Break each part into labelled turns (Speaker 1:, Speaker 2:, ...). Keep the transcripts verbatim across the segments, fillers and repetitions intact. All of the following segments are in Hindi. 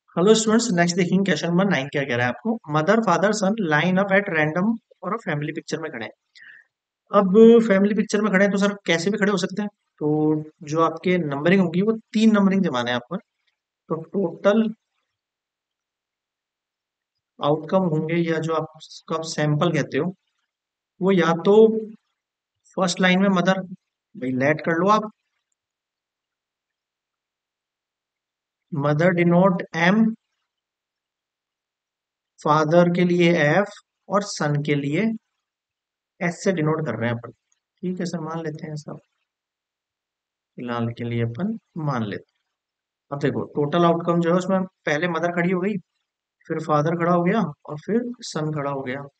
Speaker 1: हेलो स्टूडेंट्स, नेक्स्ट देखेंगे क्वेश्चन नंबर नाइन क्या कह रहा है आपको। Mother father son line up at random और फैमिली पिक्चर में खड़े हैं। अब फैमिली पिक्चर में खड़े हैं तो सर कैसे भी खड़े हो सकते हैं। तो जो आपके नंबरिंग होगी वो तीन नंबरिंग जमाने हैं आपको। तो टोटल आउटकम होंगे या जो आप उसको आप सैंपल कहते हो वो या तो फर्स्ट लाइन में मदर, भाई लेट कर लो आप। मदर डिनोट एम, फादर के लिए एफ और सन के लिए एस से डिनोट कर रहे हैं अपन। ठीक है सर, मान लेते हैं सब, फिलहाल के लिए अपन मान लेते हैं। अब देखो टोटल आउटकम जो है उसमें पहले मदर खड़ी हो गई, फिर फादर खड़ा हो गया और फिर सन खड़ा हो गया।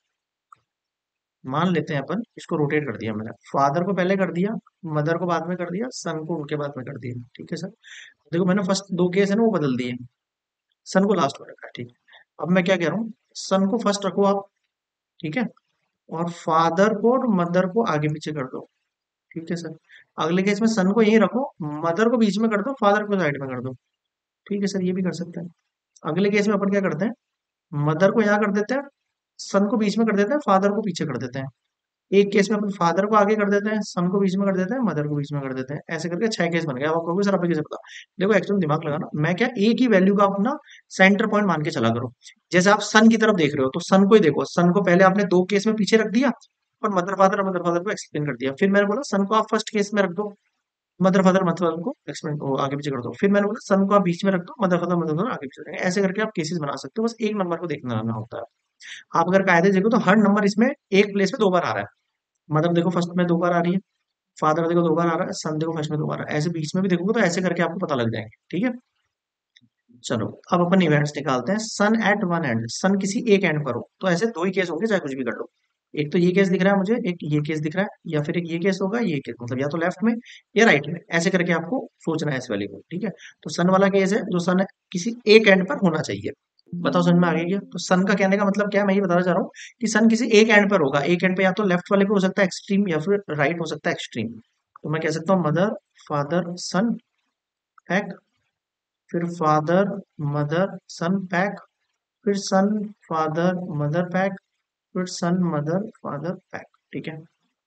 Speaker 1: मान लेते हैं अपन इसको रोटेट कर दिया, मैंने फादर को पहले कर दिया, मदर को बाद में कर दिया, सन को उनके बाद में कर दिया। ठीक है सर, देखो मैंने फर्स्ट दो केस है ना वो बदल दिए, सन को लास्ट में रखा है। ठीक है, अब मैं क्या कह रहा हूँ, सन को फर्स्ट रखो आप। ठीक है, और फादर को और मदर को आगे पीछे कर दो। ठीक है सर, अगले केस में सन को यहीं रखो, मदर को बीच में कर दो, फादर को साइड में कर दो। ठीक है सर, ये भी कर सकते हैं। अगले केस में अपन क्या करते हैं, मदर को यहाँ कर देते हैं, सन को बीच में कर देते हैं, फादर को पीछे कर देते हैं। एक केस में अपन फादर को आगे कर देते हैं, सन को बीच में कर देते हैं, मदर को बीच में कर देते हैं। ऐसे करके छह केस बन गए। अब आप कहोगे सर आप कैसे पता। देखो एक्चुअली दिमाग लगाना, मैं क्या एक ही वैल्यू का अपना सेंटर पॉइंट मान के चला करो। जैसे आप सन की तरफ देख रहे हो तो सन को ही देखो, सन को पहले आपने दो केस में पीछे रख दिया और मदर फादर मदर फादर को एक्सप्लेन कर दिया। फिर मैंने बोला सन को आप फर्स्ट केस में रख दो, मदर फादर मदर फादर को एक्सप्लेन को आगे पीछे कर दो। फिर मैंने बोला सन को आप बीच में रख दो, मदर फादर मदर फादर आगे पीछे करेंगे। ऐसे करके आप केसेस बना सकते हो, बस एक नंबर को देखना आना होता है। आप अगर कायदे देखो तो हर नंबर इसमें एक प्लेस पे दो बार आ रहा है। मदर देखो फर्स्ट में दो बार आ रही है, फादर देखो दो बार आ रहा है, सन देखो फर्स्ट में दो बार आ रहा है। ऐसे बीच में भी देखोगे तो ऐसे करके आपको पता लग जाएंगे। ठीक है, चलो अब अपन इवेंट्स निकालते हैं। Son at one end, son किसी एक एंड पर हो तो ऐसे दो ही केस होंगे, चाहे कुछ भी कर लो। एक तो ये केस दिख रहा है मुझे, एक ये केस दिख रहा है, या फिर एक ये केस होगा, ये केस मतलब या तो लेफ्ट में या राइट में। ऐसे करके आपको सोचना है इस वाले को। ठीक है, तो सन वाला केस है जो सन किसी एक एंड पर होना चाहिए। बताओ समझ में आ गया क्या। तो सन का कहने का मतलब क्या है, मैं ये बताना चाह रहा हूँ कि सन किसी एक एंड पर होगा। एक एंड पे या तो लेफ्ट वाले पे हो सकता है एक्सट्रीम, या फिर राइट हो सकता है एक्सट्रीम। तो मैं कह सकता हूँ मदर फादर सन पैक, फिर फादर मदर सन पैक, फिर सन फादर मदर पैक, फिर सन मदर फादर पैक। ठीक है,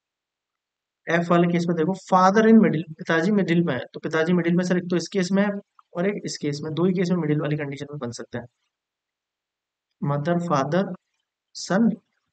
Speaker 1: एफ वाले केस में देखो फादर इन मिडिल, पिताजी मिडिल में है तो पिताजी मिडिल में सर एक तो इस केस में है और एक इस केस में, दो ही केस में मिडिल वाली कंडीशन में बन सकता है। मदर फादर सन,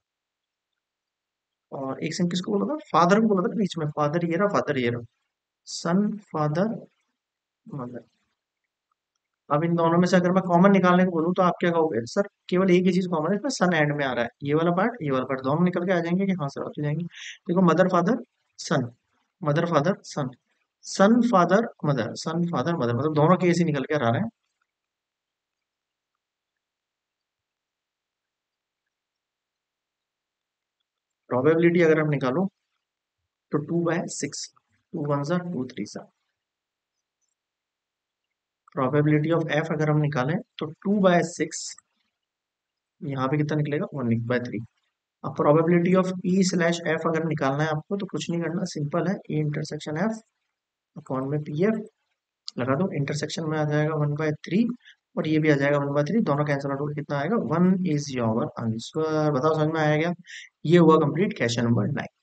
Speaker 1: और एक सेकंड किसको बोला था, फादर को बोला था बीच में, फादर ये रहा फादर ये रहा, सन फादर मदर। अब इन दोनों में से अगर मैं कॉमन निकालने को बोलूँ तो आप क्या कहोगे, सर केवल एक ही चीज कॉमन है इसमें, सन एंड में आ रहा है, ये वाला पार्ट ये वाला पार्ट दोनों निकल के आ जाएंगे कि हाँ सर आ तो जाएंगे। देखो mother father son, mother father son, son father mother, son father mother, मतलब दोनों केस ही निकल के आ रहे हैं। प्रोबेबिलिटी अगर हम निकालो तो two by six, two one सा टू थ्री सा। प्रोबेबिलिटी ऑफ एफ अगर हम निकालें तो टू बाय सिक्स, यहाँ पे कितना निकलेगा वन बाय थ्री। अब probability of E slash F अगर निकालना है आपको तो कुछ नहीं करना, सिंपल है, ई इंटरसेक्शन एफ अपॉन में पी एफ लगा दो, इंटरसेक्शन में आ जाएगा वन बाय थ्री और ये भी आ जाएगा वन बाय थ्री, दोनों कैंसिल आउट होकर कितना आएगा, वन इज योर आंसर। बताओ समझ में आया क्या। ये हुआ कंप्लीट क्वेश्चन नंबर नाइन।